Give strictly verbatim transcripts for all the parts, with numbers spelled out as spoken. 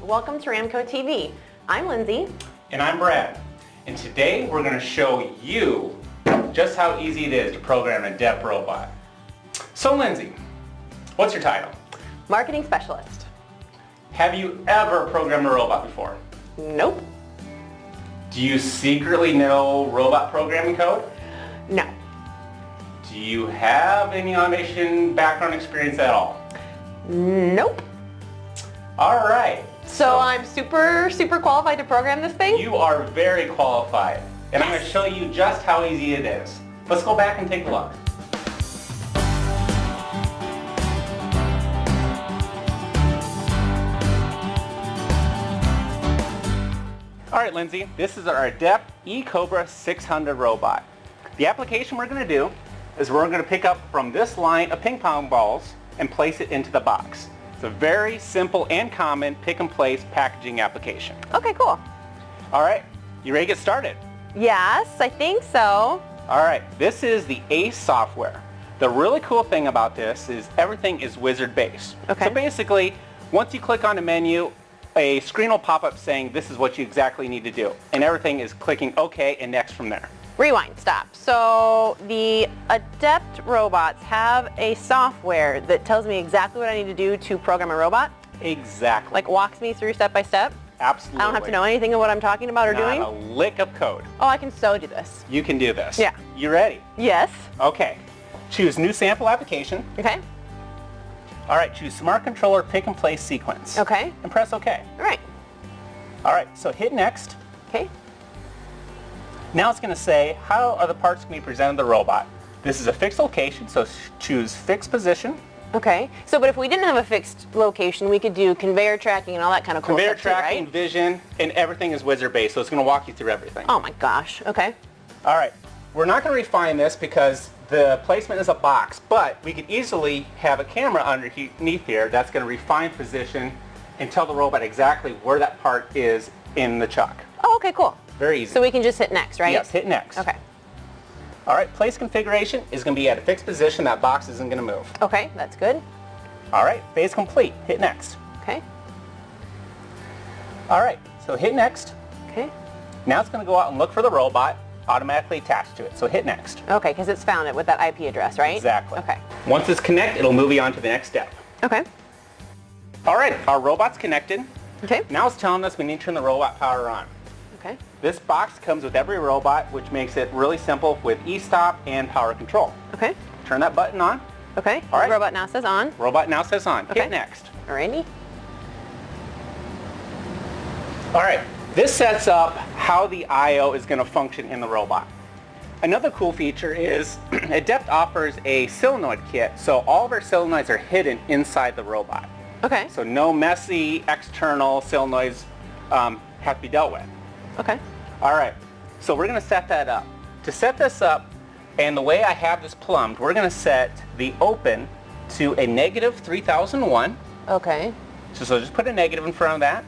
Welcome to Ramco T V. I'm Lindsay. And I'm Brad. And today we're going to show you just how easy it is to program an Adept robot. So Lindsay, what's your title? Marketing Specialist. Have you ever programmed a robot before? Nope. Do you secretly know robot programming code? No. Do you have any automation background experience at all? Nope. All right. So, so I'm super, super qualified to program this thing? You are very qualified. And yes. I'm going to show you just how easy it is. Let's go back and take a look. All right, Lindsay, this is our Adept eCobra six hundred robot. The application we're going to do is we're going to pick up from this line of ping pong balls and place it into the box. It's a very simple and common pick and place packaging application. Okay, cool. All right, you ready to get started? Yes, I think so. All right, this is the ACE software. The really cool thing about this is everything is wizard based. Okay. So basically, once you click on a menu, a screen will pop up saying this is what you exactly need to do. And everything is clicking OK and next from there. Rewind, stop. So the Adept robots have a software that tells me exactly what I need to do to program a robot? Exactly. Like walks me through step by step? Absolutely. I don't have to know anything of what I'm talking about or Not doing? a lick of code. Oh, I can so do this. You can do this. Yeah. You ready? Yes. Okay. Choose new sample application. Okay. All right, choose Smart Controller Pick and Place Sequence. Okay. And press OK. All right. All right, so hit Next. Okay. Now it's going to say, how are the parts going to be presented to the robot? This is a fixed location, so choose Fixed Position. Okay. So, but if we didn't have a fixed location, we could do conveyor tracking and all that kind of cool Conveyor stuff tracking, too, right? vision, and everything is wizard-based, so it's going to walk you through everything. Oh my gosh. Okay. All right. We're not going to refine this because the placement is a box, but we could easily have a camera underneath here that's going to refine position and tell the robot exactly where that part is in the chuck. Oh, okay, cool. Very easy. So we can just hit next, right? Yes, hit next. Okay. All right, place configuration is going to be at a fixed position. That box isn't going to move. Okay, that's good. All right, phase complete. Hit next. Okay. All right, so hit next. Okay. Now it's going to go out and look for the robot automatically attached to it. So hit next. Okay, because it's found it with that I P address, right? Exactly. Okay. Once it's connected, it'll move you on to the next step. Okay. All right, our robot's connected. Okay. Now it's telling us we need to turn the robot power on. Okay. This box comes with every robot, which makes it really simple with e-stop and power control. Okay. Turn that button on. Okay. All right. The robot now says on. Robot now says on. Okay. Hit next. Alrighty. All right. This sets up how the I O is going to function in the robot. Another cool feature is Adept offers a solenoid kit, so all of our solenoids are hidden inside the robot. Okay. So no messy external solenoids um, have to be dealt with. Okay. All right, so we're going to set that up. To set this up, and the way I have this plumbed, we're going to set the open to a negative three thousand one. Okay. So, so just put a negative in front of that.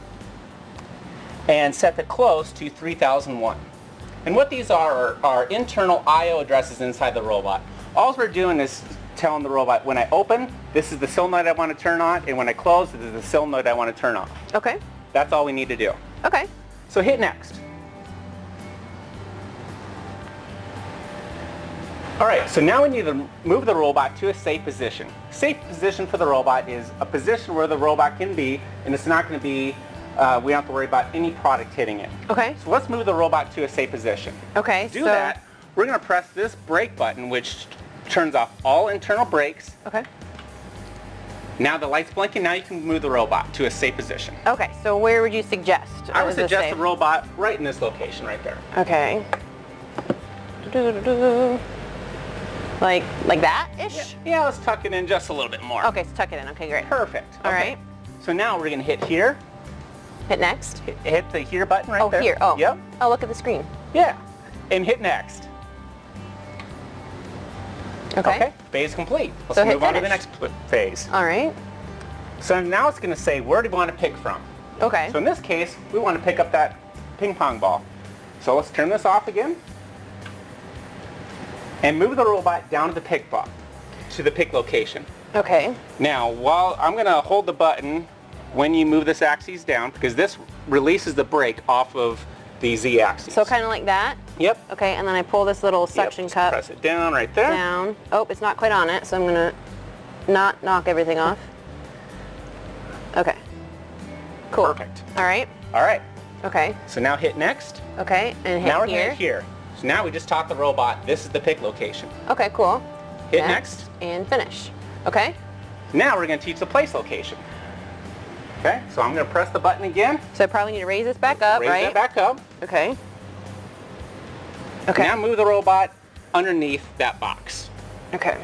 And set the close to three thousand one. And what these are are, are internal I O addresses inside the robot. All we're doing is telling the robot, when I open, this is the solenoid I want to turn on, and when I close, this is the solenoid I want to turn off. Okay. That's all we need to do. Okay. So hit next. All right, so now we need to move the robot to a safe position. Safe position for the robot is a position where the robot can be, and it's not going to be, uh, we don't have to worry about any product hitting it. Okay. So let's move the robot to a safe position. Okay. To do so that, we're going to press this brake button, which turns off all internal brakes. Okay. Now the light's blinking, now you can move the robot to a safe position. Okay, so where would you suggest? I would is this suggest safe? the robot right in this location right there. Okay. Do-do-do-do. Like, like that-ish? Yeah, yeah, let's tuck it in just a little bit more. Okay, so tuck it in. Okay, great. Perfect. All okay. right. So now we're going to hit here. Hit next. Hit, hit the here button right oh, there. Oh, here. Oh. Yep. Oh, look at the screen. Yeah. And hit next. Okay. Okay. Phase complete. Let's So move hit on to the finish. next phase. All right. So now it's going to say, where do we want to pick from? Okay. So in this case, we want to pick up that ping pong ball. So let's turn this off again. And move the robot down to the pick ball, to the pick location. Okay. Now, while I'm going to hold the button when you move this axis down, because this releases the brake off of the Z-axis. So kind of like that? Yep. Okay, and then I pull this little suction yep, cup. Press it down right there. Down. Oh, it's not quite on it, so I'm going to not knock everything off. Okay. Cool. Perfect. All right. All right. Okay. So now hit next. Okay, and hit now we're here. going to hit here. So now we just taught the robot, this is the pick location. Okay, cool. Hit next. next. And finish. Okay. Now we're going to teach the place location. Okay, so I'm going to press the button again. So I probably need to raise this back up, raise right? Raise that back up. Okay. Okay. Now move the robot underneath that box. Okay.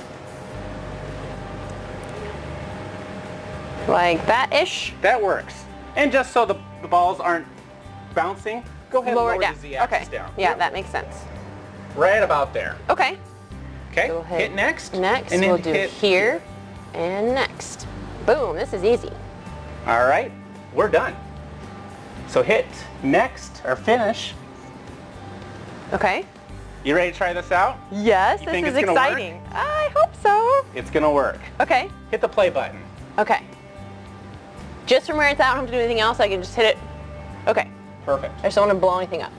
Like that-ish? That works. And just so the, the balls aren't bouncing, go ahead lower and lower down. the Z-axis okay. down. Yeah, yep. that makes sense. Right about there. Okay. Okay, So hit, hit next. Next, and then we'll do hit here and next. Boom, this is easy. All right, we're done. So hit next or finish. Okay. You ready to try this out? Yes, you this think is it's gonna exciting. work? I hope so. It's gonna work. Okay. Hit the play button. Okay. Just from where it's at, I don't have to do anything else. I can just hit it. Okay. Perfect. I just don't want to blow anything up.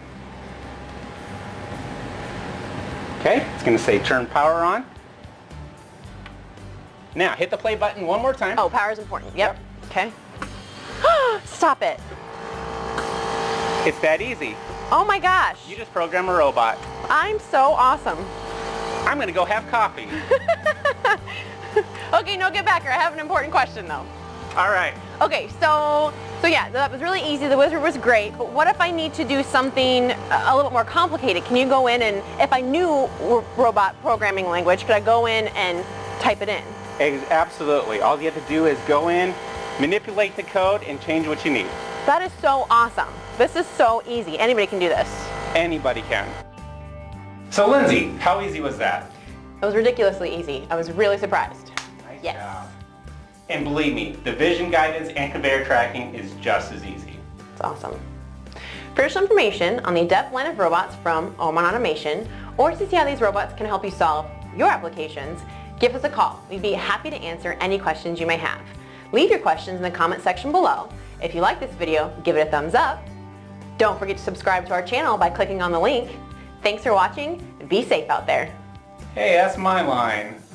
Okay, it's gonna say turn power on. Now hit the play button one more time. Oh, power is important. Yep. yep. Okay. Stop it. It's that easy. Oh my gosh. You just program a robot. I'm so awesome. I'm gonna go have coffee. Okay, no, get back here. I have an important question though. All right. Okay, so so yeah, that was really easy. The wizard was great, but what if I need to do something a little bit more complicated? Can you go in and, if I knew robot programming language, could I go in and type it in? Absolutely. All you have to do is go in, manipulate the code, and change what you need. That is so awesome. This is so easy. Anybody can do this. Anybody can. So Lindsay, how easy was that? It was ridiculously easy. I was really surprised. Nice yes. job. And believe me, the vision guidance and conveyor tracking is just as easy. It's awesome. For additional information on the Adept line of robots from Omron Automation, or to see how these robots can help you solve your applications, give us a call. We'd be happy to answer any questions you may have. Leave your questions in the comment section below. If you like this video, give it a thumbs up. Don't forget to subscribe to our channel by clicking on the link. Thanks for watching, and be safe out there. Hey, that's my line.